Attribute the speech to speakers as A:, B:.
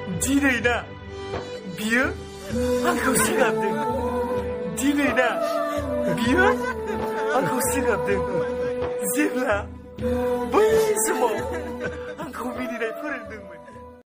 A: दिनैना बियो आंखौ सिगाबदों। दिनैना बियो आंखौ सिगाबदों जेब्ला बै समाव आंखौ मिनिनाय फोरोंदोंमोन।